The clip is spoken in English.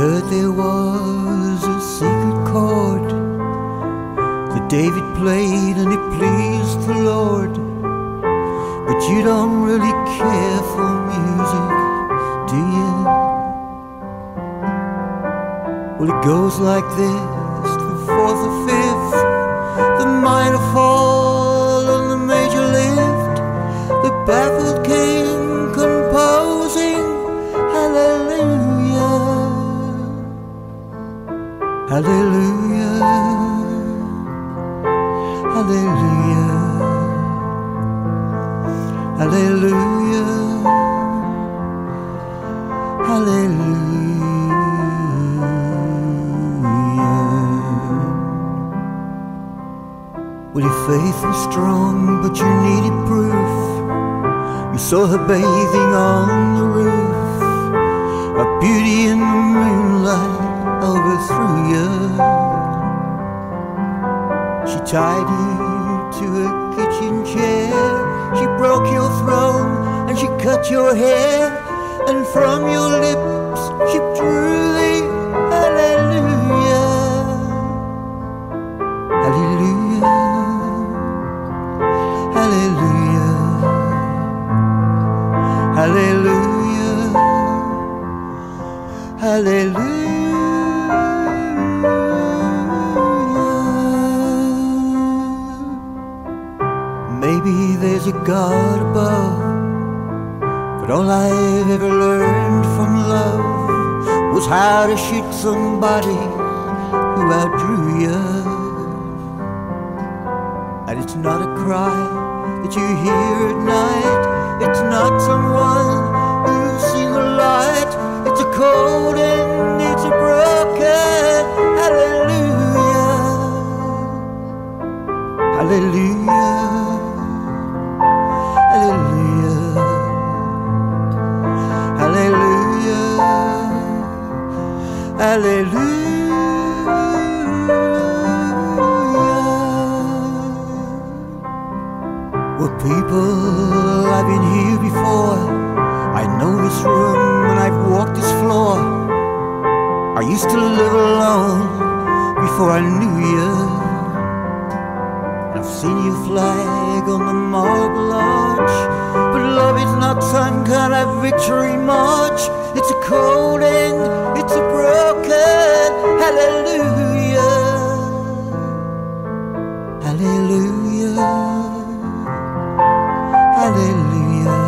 heard there was a secret chord that David played and it pleased the Lord. But you don't really care for music, do you? Well, it goes like this, the fourth or fifth, the minor fall and the major lift, the baffled king composing hallelujah, hallelujah, hallelujah, hallelujah, hallelujah. Well, your faith was strong, but you needed proof. You saw her bathing on the roof, a beauty in the moonlight overthrew you. She tied you to a kitchen chair, she broke your throne and she cut your hair, and from your lips she drew the hallelujah, hallelujah, hallelujah, hallelujah, hallelujah. Maybe there's a God above, but all I've ever learned from love was how to shoot somebody who outdrew you. And it's not a cry that you hear at night, it's not someone who's seen the light, it's a cold and it's a broken hallelujah, hallelujah, hallelujah, hallelujah, hallelujah. Well, people, I've been here before. I know this room and I've walked this floor. I used to live alone before I knew you. I've seen your flag on the marble arch, but love is not some kind of victory march. It's a cold end, it's a broken hallelujah, hallelujah, hallelujah,